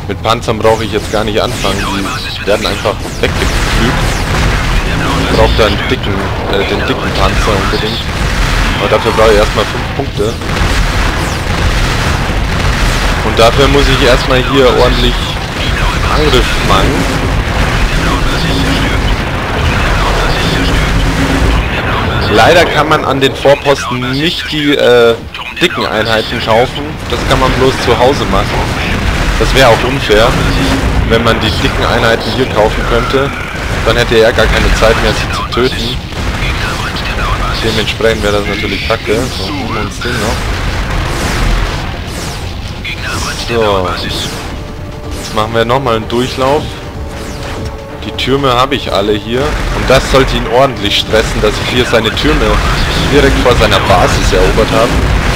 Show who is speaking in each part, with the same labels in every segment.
Speaker 1: Mit Panzern brauche ich jetzt gar nicht anfangen. Die werden einfach weggepflügt. Ich brauche da den dicken Panzer unbedingt. Aber dafür brauche ich erstmal 5 Punkte. Und dafür muss ich erstmal hier ordentlich Angriff machen. Leider kann man an den Vorposten nicht die dicken Einheiten kaufen. Das kann man bloß zu Hause machen. Das wäre auch unfair, wenn man die dicken Einheiten hier kaufen könnte. Dann hätte er gar keine Zeit mehr, sie zu töten. Dementsprechend wäre das natürlich kacke. So, holen wir uns den noch. So. Jetzt machen wir nochmal einen Durchlauf. Die Türme habe ich alle hier. Und das sollte ihn ordentlich stressen, dass ich hier seine Türme direkt vor seiner Basis erobert habe.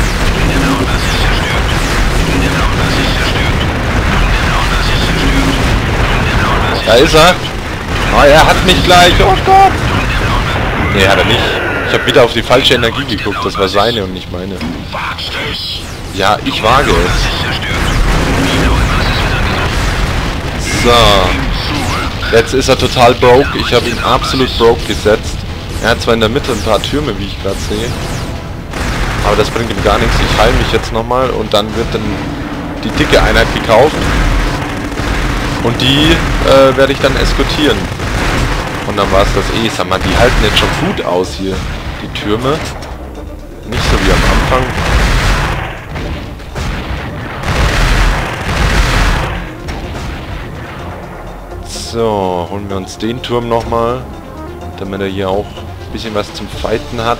Speaker 1: Da ist er. Oh, er hat mich gleich. Oh Gott. Nee, hat er nicht. Ich habe wieder auf die falsche Energie geguckt. Das war seine und nicht meine. Ja, ich wage es. So. Jetzt ist er total broke. Ich habe ihn absolut broke gesetzt. Er hat zwar in der Mitte ein paar Türme, wie ich gerade sehe. Aber das bringt ihm gar nichts. Ich heile mich jetzt nochmal und dann wird dann die dicke Einheit gekauft. Und die werde ich dann eskortieren. Und dann war es das eh. Sag mal, die halten jetzt schon gut aus hier. Die Türme. Nicht so wie am Anfang. So, holen wir uns den Turm nochmal. Damit er hier auch ein bisschen was zum Fighten hat.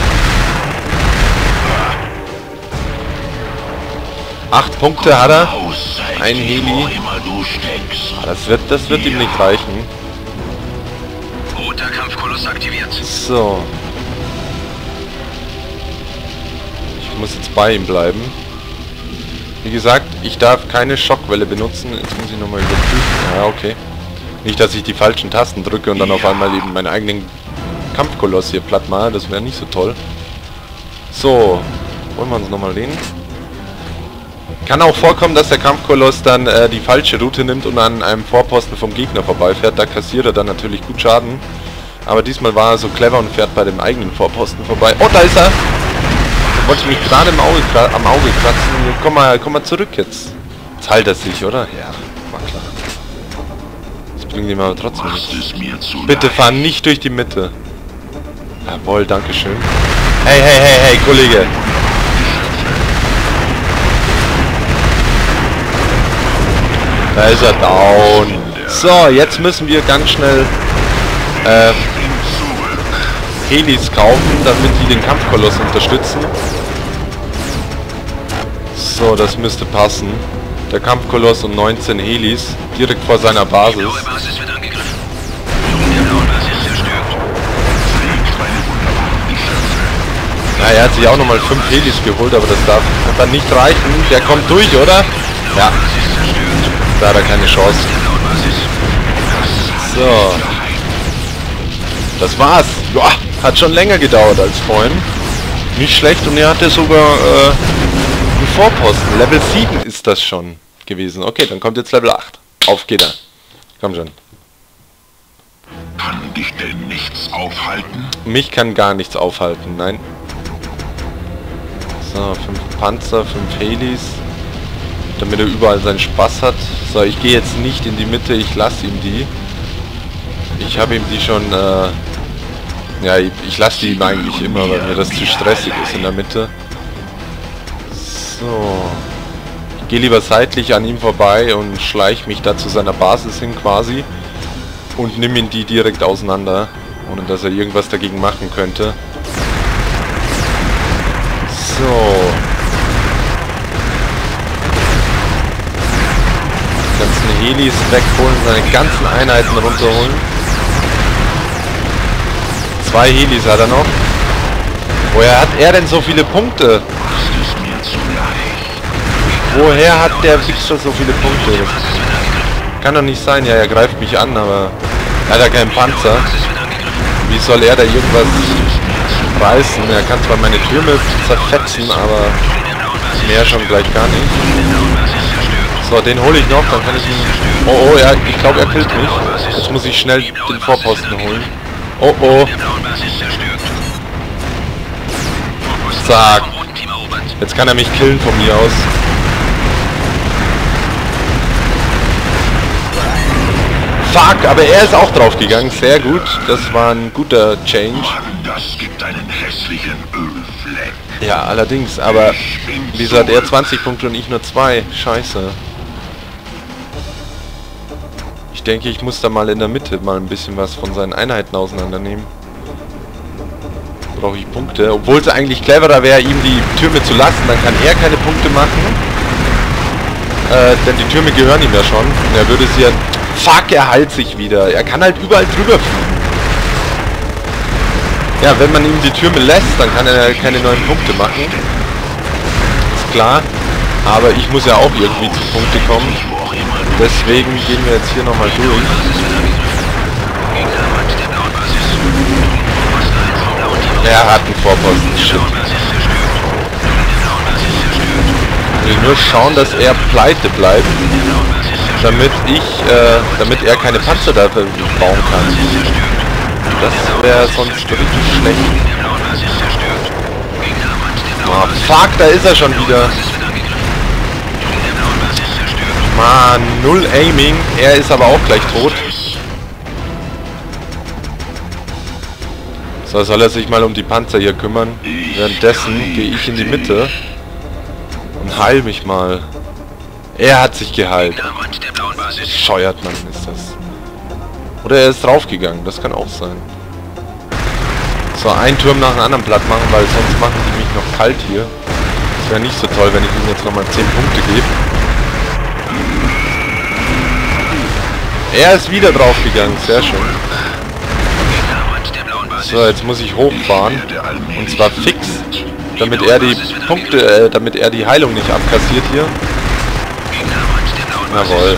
Speaker 1: 8 Punkte hat er. Ein Heli. Das wird ihm nicht reichen.
Speaker 2: Roter Kampfkoloss aktiviert.
Speaker 1: So. Ich muss jetzt bei ihm bleiben. Wie gesagt, ich darf keine Schockwelle benutzen. Jetzt muss ich nochmal überprüfen. Ja, okay. Nicht, dass ich die falschen Tasten drücke und dann auf einmal eben meinen eigenen Kampfkoloss hier platt mache. Das wäre nicht so toll. So. Wollen wir uns nochmal den. Kann auch vorkommen, dass der Kampfkoloss dann die falsche Route nimmt und an einem Vorposten vom Gegner vorbeifährt. Da kassiert er dann natürlich gut Schaden. Aber diesmal war er so clever und fährt bei dem eigenen Vorposten vorbei. Oh, da ist er! Da wollte ich mich gerade am Auge kratzen. Komm mal zurück jetzt. Jetzt heilt er sich, oder? Ja, war klar. Das bringt ihm aber trotzdem nichts. Bitte fahr nicht durch die Mitte. Jawohl, dankeschön. Hey, Kollege! Da ist er down. So, jetzt müssen wir ganz schnell Helis kaufen, damit die den Kampfkoloss unterstützen. So, das müsste passen. Der Kampfkoloss und 19 Helis direkt vor seiner Basis. Na, er hat sich auch nochmal 5 Helis geholt, aber das darf dann nicht reichen. Der kommt durch, oder? Ja. Da hat er keine Chance. So. Das war's. Joa, hat schon länger gedauert als vorhin. Nicht schlecht und er hatte sogar einen Vorposten. Level 7 ist das schon gewesen. Okay, dann kommt jetzt Level 8. Auf geht er. Komm schon.
Speaker 3: Kann dich denn nichts aufhalten?
Speaker 1: Mich kann gar nichts aufhalten, nein. So, 5 Panzer, 5 Helis. Damit er überall seinen Spaß hat. So, ich gehe jetzt nicht in die Mitte, ich lasse ihm die. Ich habe ihm die schon, ja, ich lasse die ihm eigentlich immer, weil mir das zu stressig ist in der Mitte. So. Ich gehe lieber seitlich an ihm vorbei und schleiche mich da zu seiner Basis hin quasi. Und nimm ihn die direkt auseinander, ohne dass er irgendwas dagegen machen könnte. So. Ganzen Helis wegholen, seine ganzen Einheiten runterholen. 2 Helis hat er noch. Woher hat er denn so viele Punkte? Woher hat der Wichser so viele Punkte? Kann doch nicht sein. Ja, er greift mich an, aber er hat ja keinen Panzer. Wie soll er da irgendwas reißen? Er kann zwar meine Türme zerfetzen, aber mehr schon gleich gar nicht. So, den hole ich noch, dann kann ich ihn... Oh, oh, ja, ich glaube, er killt mich. Jetzt muss ich schnell den Vorposten holen. Oh, oh. Zack. Jetzt kann er mich killen von mir aus. Fuck, aber er ist auch draufgegangen. Sehr gut. Das war ein guter Change.
Speaker 3: Das gibt einen hässlichen Ölfleck.
Speaker 1: Ja, allerdings, aber wieso hat er 20 Punkte und ich nur 2? Scheiße. Ich denke, ich muss da mal in der Mitte mal ein bisschen was von seinen Einheiten auseinandernehmen. Brauche ich Punkte. Obwohl es eigentlich cleverer wäre, ihm die Türme zu lassen. Dann kann er keine Punkte machen. Denn die Türme gehören ihm ja schon. Er würde sie ja... Fuck, er heilt sich wieder. Er kann halt überall drüber fliegen. Ja, wenn man ihm die Türme lässt, dann kann er keine neuen Punkte machen. Ist klar. Aber ich muss ja auch irgendwie zu Punkte kommen. Deswegen gehen wir jetzt hier nochmal durch. Er hat einen Vorposten. Shit. Ich will nur schauen, dass er pleite bleibt. Damit er keine Panzer dafür bauen kann. Das wäre sonst richtig schlecht. Oh, fuck, da ist er schon wieder. Mann, null Aiming. Er ist aber auch gleich tot. So, soll er sich mal um die Panzer hier kümmern. Währenddessen gehe ich in die Mitte und heil mich mal. Er hat sich geheilt. Scheuert man ist das. Oder er ist draufgegangen, das kann auch sein. So, einen Turm nach dem anderen platt machen, weil sonst machen die mich noch kalt hier. Das wäre nicht so toll, wenn ich ihm jetzt nochmal 10 Punkte gebe. Er ist wieder draufgegangen, sehr schön. So, jetzt muss ich hochfahren. Und zwar fix, damit er die Punkte, damit er die Heilung nicht abkassiert hier. Jawohl.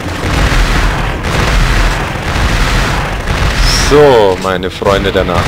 Speaker 1: So, meine Freunde der Nacht.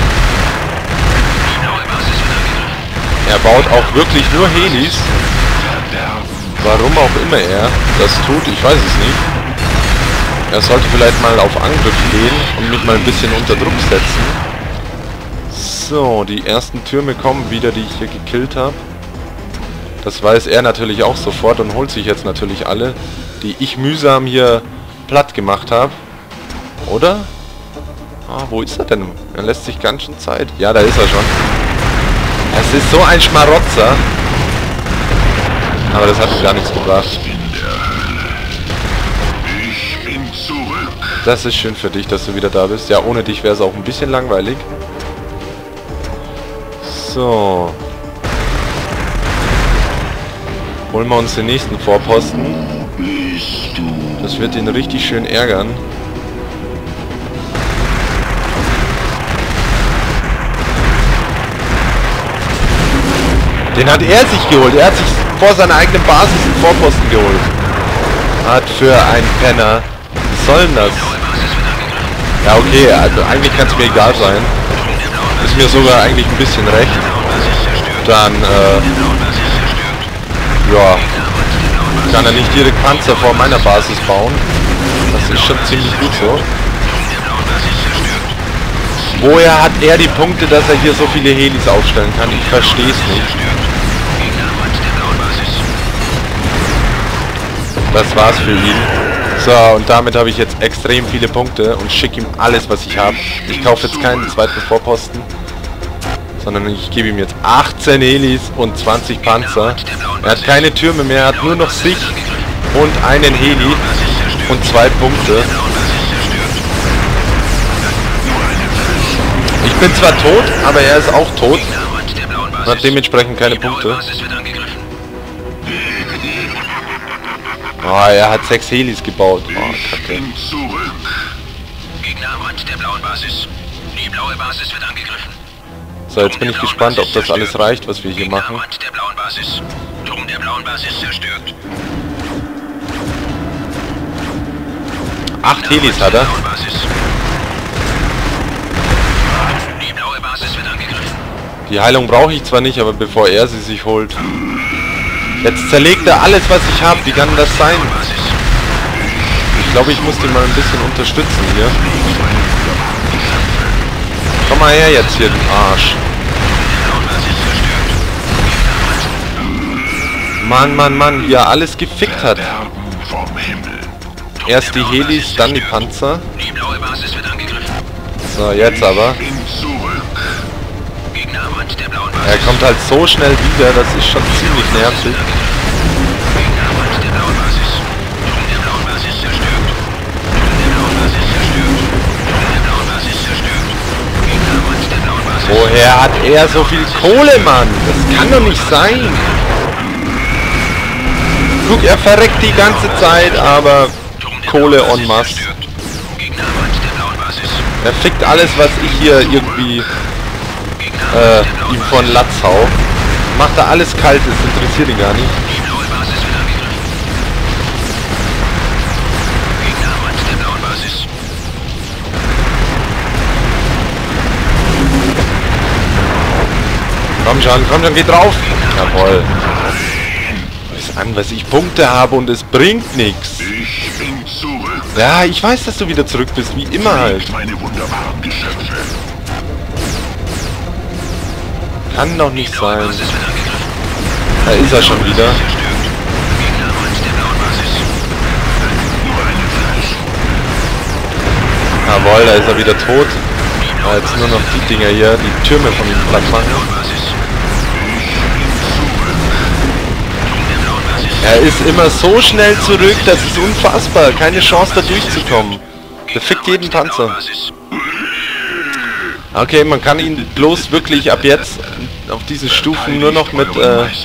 Speaker 1: Er baut auch wirklich nur Helis. Warum auch immer er das tut, ich weiß es nicht. Er sollte vielleicht mal auf Angriff gehen und mich mal ein bisschen unter Druck setzen. So, die ersten Türme kommen wieder, die ich hier gekillt habe. Das weiß er natürlich auch sofort und holt sich jetzt natürlich alle, die ich mühsam hier platt gemacht habe. Oder? Ah, wo ist er denn? Er lässt sich ganz schön Zeit. Ja, da ist er schon. Es ist so ein Schmarotzer. Aber das hat ihm gar nichts gebracht.
Speaker 3: Ich bin zurück.
Speaker 1: Das ist schön für dich, dass du wieder da bist. Ja, ohne dich wäre es auch ein bisschen langweilig. So. Holen wir uns den nächsten Vorposten. Das wird ihn richtig schön ärgern. Den hat er sich geholt. Er hat sich vor seiner eigenen Basis einen Vorposten geholt. Hat für einen Penner. Was soll denn das? Ja, okay, also eigentlich kann es mir egal sein. Ist mir sogar eigentlich ein bisschen recht. Dann, ja, kann er nicht direkt Panzer vor meiner Basis bauen. Das ist schon ziemlich gut so. Woher hat er die Punkte, dass er hier so viele Helis aufstellen kann? Ich verstehe es nicht. Das war's für ihn. So, und damit habe ich jetzt extrem viele Punkte und schicke ihm alles, was ich habe. Ich kaufe jetzt keinen zweiten Vorposten, sondern ich gebe ihm jetzt 18 Helis und 20 Panzer. Er hat keine Türme mehr, er hat nur noch sich und einen Heli und 2 Punkte. Ich bin zwar tot, aber er ist auch tot und hat dementsprechend keine Punkte. Oh, er hat 6 Helis gebaut. Oh, Kacke.
Speaker 2: Gegner am Rand der blauen Basis. Die blaue Basis wird angegriffen.
Speaker 1: So, jetzt bin ich gespannt, ob das alles reicht, was wir hier machen.
Speaker 2: Gegner am Rand der blauen Basis. Turm der blauen Basis zerstört.
Speaker 1: 8 Helis hat er.
Speaker 2: Die blaue Basis wird angegriffen.
Speaker 1: Die Heilung brauche ich zwar nicht, aber bevor er sie sich holt. Jetzt zerlegt er alles, was ich habe. Wie kann das sein? glaube, ich muss den mal ein bisschen unterstützen hier. Komm mal her jetzt hier, du Arsch. Mann, Mann, Mann, wie er alles gefickt hat. Erst die Helis, dann die Panzer.
Speaker 2: Die blaue Basis wird angegriffen.
Speaker 1: So, jetzt aber.
Speaker 2: Gegner am Rand der blauen Basis.
Speaker 1: Er kommt halt so schnell wieder, das ist schon ziemlich nervig.
Speaker 2: Gegner am Rand der blauen Basis. Turm der blauen Basis zerstört. Turm der blauen Basis zerstört. Turm der blauen Basis zerstört. Gegner am Rand der blauen Basis.
Speaker 1: Woher hat er so viel Kohle, Mann? Das kann doch nicht sein. Guck, er verreckt die ganze Zeit, aber Kohle en masse.
Speaker 2: Gegner am Rand der blauen Basis.
Speaker 1: Er fickt alles, was ich hier irgendwie ihm von Latz hau. Macht er alles kalt, das interessiert ihn gar nicht.
Speaker 2: Die blaue Basis wird angegriffen. Gegner am Rand der blauen Basis.
Speaker 1: Komm schon, geh drauf! Jawohl. Weiß an, was ich Punkte habe und es bringt nichts.
Speaker 3: Ich bin zurück.
Speaker 1: Ja, ich weiß, dass du wieder zurück bist, wie immer halt.
Speaker 3: Meine wunderbaren Geschöpfe.
Speaker 1: Kann doch nicht sein.
Speaker 2: Basis wird angegriffen.
Speaker 1: Da ist er schon wieder.
Speaker 2: Zerstört. Gegner am Rand der blauen Basis.
Speaker 3: Nur eine Fleisch.
Speaker 1: Jawohl, da ist er wieder tot. Jetzt nur noch die Dinger hier, die Türme von ihm platt machen. Er ist immer so schnell zurück, das ist unfassbar. Keine Chance da durchzukommen. Der fickt jeden Panzer. Okay, man kann ihn bloß wirklich ab jetzt auf diesen Stufen nur noch mit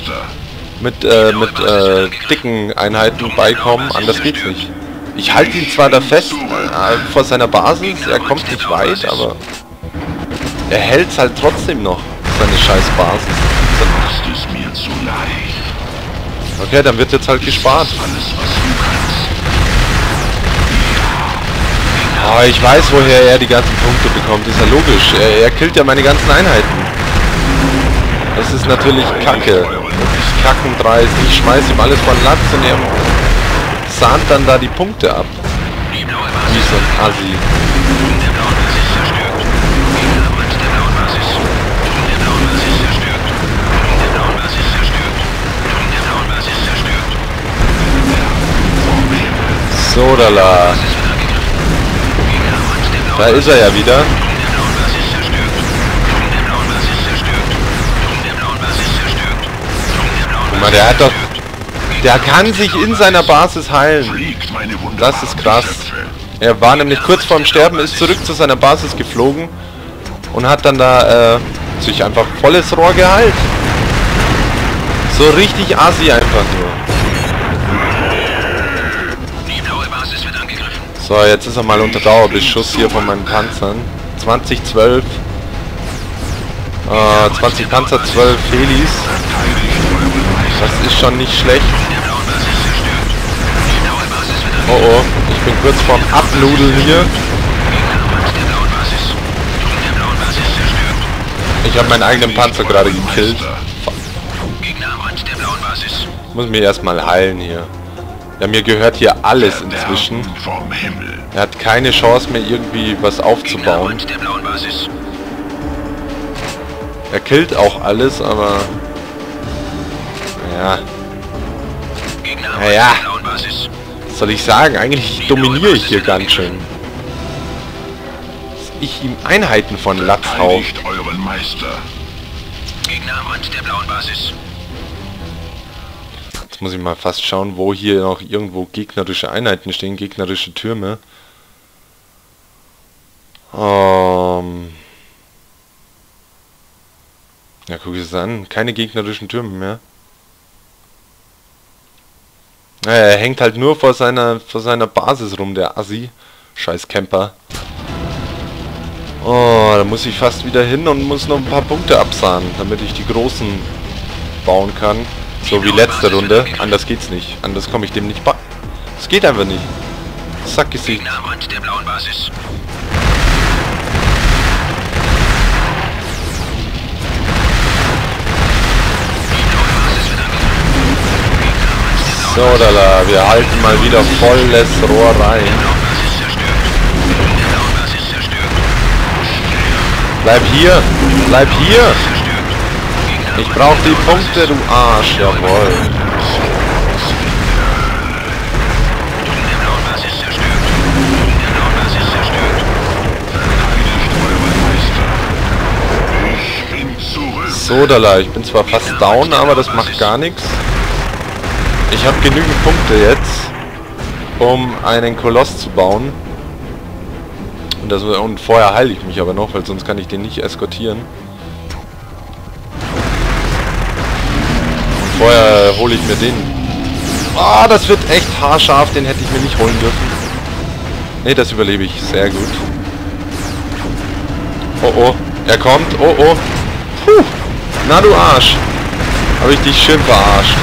Speaker 1: dicken Einheiten beikommen. Anders geht's nicht. Ich halte ihn zwar da fest vor seiner Basis, er kommt nicht weit, aber er hält's halt trotzdem noch, seine scheiß Basis.
Speaker 3: Das ist mir zu leicht.
Speaker 1: Okay, dann wird jetzt halt gespart.
Speaker 3: Alles, was du kannst.
Speaker 1: Oh, ich weiß, woher er die ganzen Punkte bekommt, ist ja logisch. Er killt ja meine ganzen Einheiten. Das ist natürlich Kacke. Das ist Kackendreist. Ich schmeiß ihm alles von Latz und er sahnt dann da die Punkte ab.
Speaker 2: Die blaue
Speaker 1: Wie
Speaker 2: Basis.
Speaker 1: so ein Assi.
Speaker 2: Turm der blauen Basis zerstört. Gegner am Rand der blauen Basis. Turm der blauen Basis zerstört. Turm der blauen Basis zerstört. Turm der blauen Basis zerstört.
Speaker 1: So, da la.
Speaker 2: Basis wird angegriffen. Gegner am Rand der blauen
Speaker 1: Da ist er ja wieder.
Speaker 2: Turm der blauen Basis zerstört. Turm der blauen Basis zerstört. Turm der blauen Basis zerstört. Turm der blauen
Speaker 1: Guck mal,
Speaker 2: Basis
Speaker 1: der hat doch...
Speaker 2: zerstört.
Speaker 1: Der kann sich in seiner Basis heilen.
Speaker 3: Fliegt meine wunderbaren
Speaker 1: Das ist krass.
Speaker 3: Geschöpfe.
Speaker 1: Er war nämlich kurz vorm Sterben, ist zurück zu seiner Basis geflogen und hat dann da sich einfach volles Rohr geheilt. So richtig assi einfach nur.
Speaker 2: Die blaue Basis wird angegriffen.
Speaker 1: So, jetzt ist er mal unter Dauerbeschuss hier von meinen Panzern. 2012. 20 Panzer, 12 Helis. Das ist schon nicht schlecht.
Speaker 2: Der blauen Basis zerstört. Die blaue Basis wird angegriffen.
Speaker 1: Oh oh, ich bin kurz vorm Abnudeln hier.
Speaker 2: Gegner am Rand der blauen Basis. Turm der blauen Basis zerstört.
Speaker 1: Ich habe meinen eigenen Panzer gerade gekillt.
Speaker 2: Gegner am Rand der blauen Basis.
Speaker 1: Ich muss mich erstmal heilen hier. Ja, mir gehört hier alles inzwischen.
Speaker 3: Vom Himmel.
Speaker 1: Er hat keine Chance mehr irgendwie was
Speaker 2: Gegner am
Speaker 1: aufzubauen.
Speaker 2: Rand der blauen Basis.
Speaker 1: Er killt auch alles, aber... Ja,
Speaker 2: Gegner am
Speaker 1: Ja, ja.
Speaker 2: Rand der blauen Basis.
Speaker 1: was soll ich sagen? Eigentlich dominiere ich hier ganz schön. Dass ich ihm Einheiten von Latz hau.
Speaker 3: Verteidigt euren Meister.
Speaker 2: Gegner am Rand der blauen Basis.
Speaker 1: Jetzt muss ich mal fast schauen, wo hier noch irgendwo gegnerische Einheiten stehen, gegnerische Türme. Ja, guck es an. Keine gegnerischen Türme mehr. Naja, er hängt halt nur vor seiner Basis rum, der Assi. Scheiß Camper. Oh, da muss ich fast wieder hin und muss noch ein paar Punkte absahnen, damit ich die großen bauen kann. So wie letzte Runde. Anders geht's nicht. Anders komme ich dem nicht bei. Es geht einfach nicht. Sackgesicht.
Speaker 2: Gegner am Rand der blauen Basis. Die blaue Basis wird angegriffen. Gegner am Rand der blauen
Speaker 1: So, Dala, wir halten mal wieder volles Rohr rein.
Speaker 2: Basis zerstört. Der Basis zerstört.
Speaker 1: Bleib hier! Bleib hier!
Speaker 2: Zerstört. Gegner
Speaker 1: Ich brauche die Punkte, du Arsch! Jawohl!
Speaker 2: Der blauen Basis zerstört. Der blauen Basis zerstört.
Speaker 3: Ich bin zurück.
Speaker 1: So, Dala, ich bin zwar fast down, aber das macht gar nichts. Ich habe genügend Punkte jetzt, um einen Koloss zu bauen. Und vorher heile ich mich aber noch, weil sonst kann ich den nicht eskortieren. Und vorher hole ich mir den. Ah, das wird echt haarscharf, den hätte ich mir nicht holen dürfen. Ne, das überlebe ich. Sehr gut. Oh oh, er kommt. Oh oh. Puh. Na du Arsch. Habe ich dich schön verarscht.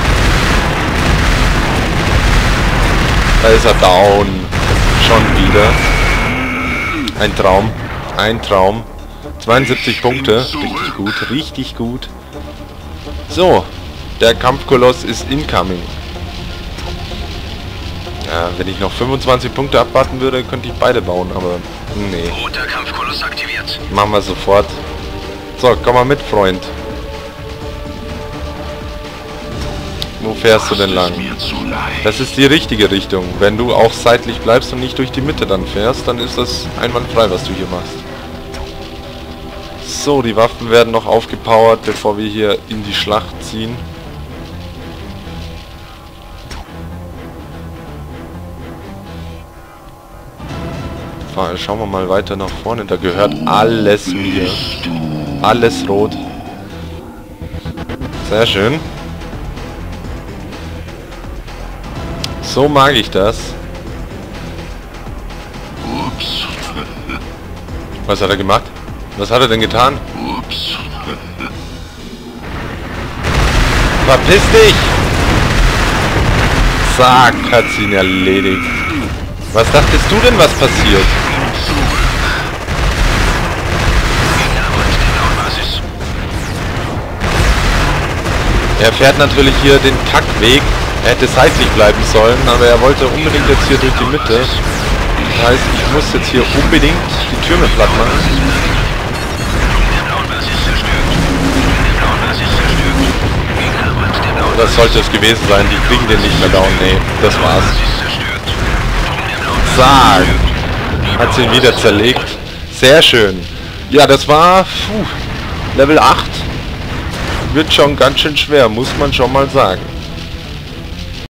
Speaker 1: Da ist er down. Schon wieder. Ein Traum. Ein Traum. 72 Punkte. Richtig gut. Richtig gut. So. Der Kampfkoloss ist incoming. Ja, wenn ich noch 25 Punkte abwarten würde, könnte ich beide bauen, aber nee.
Speaker 2: Roter Kampfkoloss aktiviert.
Speaker 1: Machen wir sofort. So, komm mal mit, Freund. Wo fährst du denn lang?
Speaker 3: Mir zu leid.
Speaker 1: Das ist die richtige Richtung. Wenn du auch seitlich bleibst und nicht durch die Mitte dann fährst, dann ist das einwandfrei, was du hier machst. So, die Waffen werden noch aufgepowert, bevor wir hier in die Schlacht ziehen. Schauen wir mal weiter nach vorne. Da gehört alles mir. Alles rot. Sehr schön. So mag ich das.
Speaker 3: Ups.
Speaker 1: Was hat er gemacht? Was hat er denn getan?
Speaker 3: Ups.
Speaker 1: Verpiss dich! Zack, hat sie ihn erledigt. Was dachtest du denn, was passiert? Er fährt natürlich hier den Kackweg. Er hätte seitlich bleiben sollen, aber er wollte unbedingt jetzt hier durch die Mitte. Das heißt, ich muss jetzt hier unbedingt die Türme platt machen. Das sollte es gewesen sein. Die kriegen den nicht mehr down. Nee, das war's. Zack. Hat sie ihn wieder zerlegt. Sehr schön. Ja, das war Level 8. Wird schon ganz schön schwer, muss man schon mal sagen.